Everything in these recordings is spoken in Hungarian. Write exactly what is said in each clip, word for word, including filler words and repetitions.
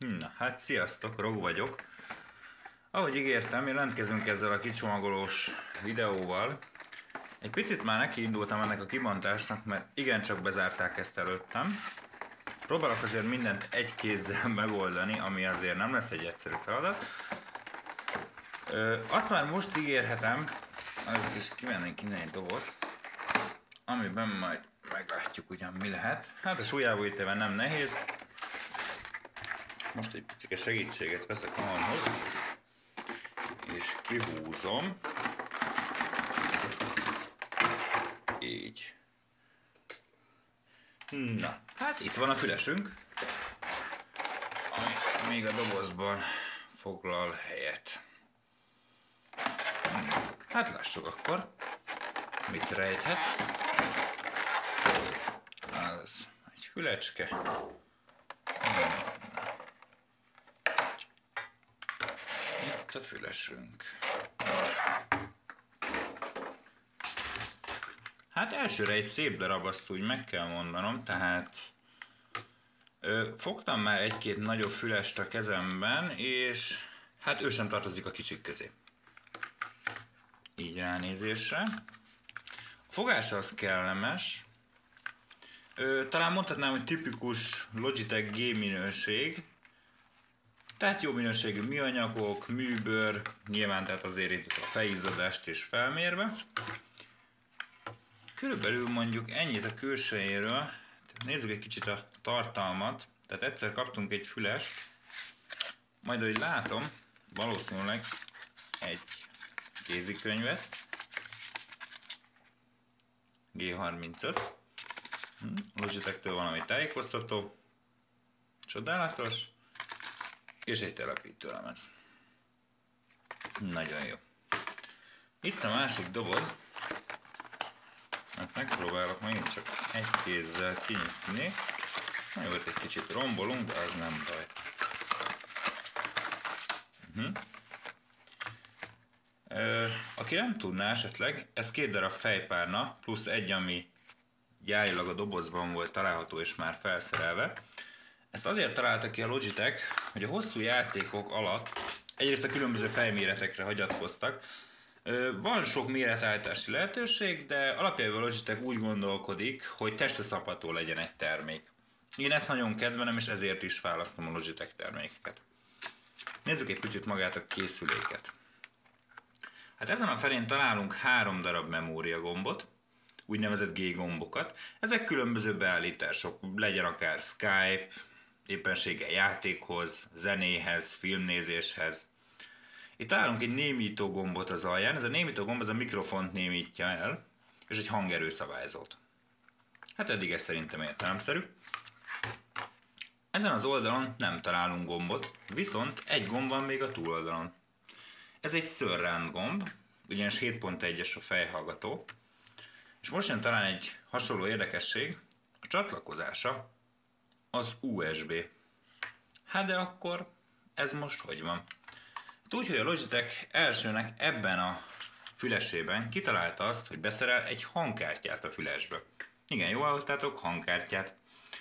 Na, hát sziasztok, Rog vagyok. Ahogy ígértem, jelentkezünk ezzel a kicsomagolós videóval. Egy picit már neki indultam ennek a kibontásnak, mert igencsak bezárták ezt előttem. Próbálok azért mindent egy kézzel megoldani, ami azért nem lesz egy egyszerű feladat. Ö, azt már most ígérhetem, először is kivennénk innen egy dobozt, amiben majd meglátjuk ugyan mi lehet. Hát a súlyából ítéve nem nehéz. Most egy picike segítséget veszek magamhoz, és kihúzom. Így. Na, hát itt van a fülesünk, ami még a dobozban foglal helyet. Hát lássuk akkor, mit rejthet. Az egy fülecske. Itt a fülesünk. Hát elsőre egy szép darab, azt úgy meg kell mondanom, tehát ö, fogtam már egy-két nagyobb fülest a kezemben, és hát ő sem tartozik a kicsik közé. Így ránézésre. A fogása az kellemes. Ö, talán mondhatnám, hogy tipikus Logitech G minőség. Tehát jó minőségű műanyagok, műbőr, nyilván tehát azért itt a fejizzadást is felmérve. Körülbelül mondjuk ennyit a külsejéről. Nézzük egy kicsit a tartalmat. Tehát egyszer kaptunk egy fülest, majd ahogy látom, valószínűleg egy kézikönyvet. G harmincöt. Logitech-től valami tájékoztató. Csodálatos. És egy telepítőlemez. Nagyon jó. Itt a másik doboz. Hát megpróbálok megint csak egy kézzel kinyitni. Na jó, egy kicsit rombolunk, de az nem baj. Uh-huh. Ö, aki nem tudná esetleg, ez két darab fejpárna, plusz egy, ami gyárilag a dobozban volt található és már felszerelve. Ezt azért találta ki a Logitech, hogy a hosszú játékok alatt egyrészt a különböző fejméretekre hagyatkoztak. Van sok méretállítási lehetőség, de alapjában a Logitech úgy gondolkodik, hogy testre szabható legyen egy termék. Én ezt nagyon kedvelem, és ezért is választom a Logitech termékeket. Nézzük egy picit magát a készüléket. Hát ezen a felén találunk három darab memória gombot, úgynevezett G gombokat. Ezek különböző beállítások, legyen akár Skype, éppenséggel játékhoz, zenéhez, filmnézéshez. Itt találunk egy némító gombot az alján, ez a némító gomb az a mikrofont némítja el, és egy hangerőszabályzót. Hát eddig ez szerintem értelemszerű. Ezen az oldalon nem találunk gombot, viszont egy gomb van még a túloldalon. Ez egy surround gomb, ugyanis hét pont egyes a fejhallgató, és most jön talán egy hasonló érdekesség, a csatlakozása az U S B. Hát de akkor ez most hogy van? Úgy, hogy a Logitech elsőnek ebben a fülesében kitalálta azt, hogy beszerel egy hangkártyát a fülesbe. Igen, jól hallottátok, hangkártyát.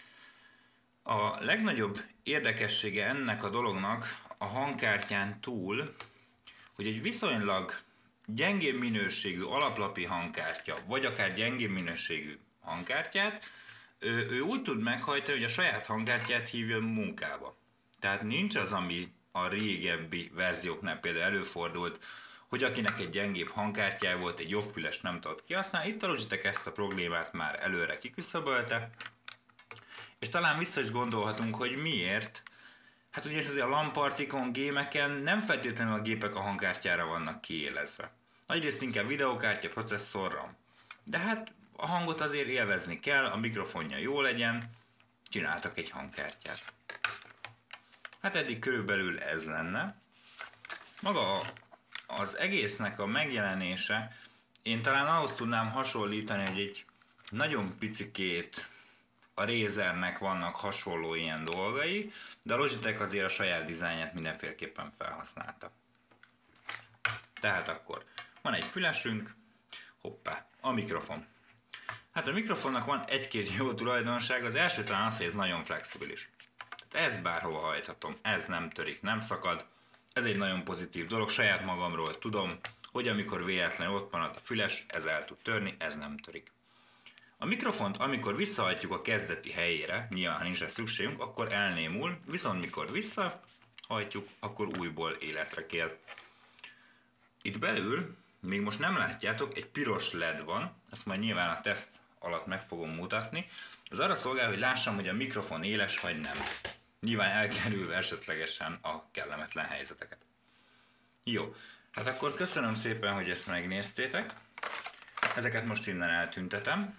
A legnagyobb érdekessége ennek a dolognak a hangkártyán túl, hogy egy viszonylag gyengébb minőségű alaplapi hangkártya, vagy akár gyengébb minőségű hangkártyát, ő, ő úgy tud meghajtani, hogy a saját hangkártyát hívja munkába. Tehát nincs az, ami a régebbi verzióknál például előfordult, hogy akinek egy gyengébb hangkártyája volt, egy jobb füles nem tudott kihasználni. Itt a Logitech ezt a problémát már előre kiküszöbölte, és talán vissza is gondolhatunk, hogy miért. Hát ugye azért a LAN-partikon, gémeken nem feltétlenül a gépek a hangkártyára vannak kiélezve. Nagyrészt inkább videokártya, processzor, RAM. De hát a hangot azért élvezni kell, a mikrofonja jó legyen, csináltak egy hangkártyát. Hát eddig körülbelül ez lenne. Maga az egésznek a megjelenése, én talán ahhoz tudnám hasonlítani, hogy egy nagyon picikét a Razernek vannak hasonló ilyen dolgai, de a Logitech azért a saját dizájnját mindenféleképpen felhasználta. Tehát akkor van egy fülesünk, hoppá, a mikrofon. Hát a mikrofonnak van egy-két jó tulajdonság, az első talán az, hogy ez nagyon flexibilis. Ez bárhova hajthatom, ez nem törik, nem szakad. Ez egy nagyon pozitív dolog, saját magamról tudom, hogy amikor véletlenül ott marad a füles, ez el tud törni, ez nem törik. A mikrofont, amikor visszahajtjuk a kezdeti helyére, nyilván ha nincs rá szükségünk, akkor elnémul, viszont mikor visszahajtjuk, akkor újból életre kél. Itt belül, még most nem látjátok, egy piros led van, ezt majd nyilván a teszt alatt meg fogom mutatni. Ez arra szolgál, hogy lássam, hogy a mikrofon éles vagy nem. Nyilván elkerülve esetlegesen a kellemetlen helyzeteket. Jó, hát akkor köszönöm szépen, hogy ezt megnéztétek. Ezeket most innen eltüntetem.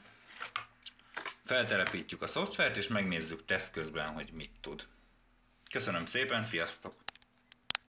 Feltelepítjük a szoftvert, és megnézzük teszt közben, hogy mit tud. Köszönöm szépen, sziasztok!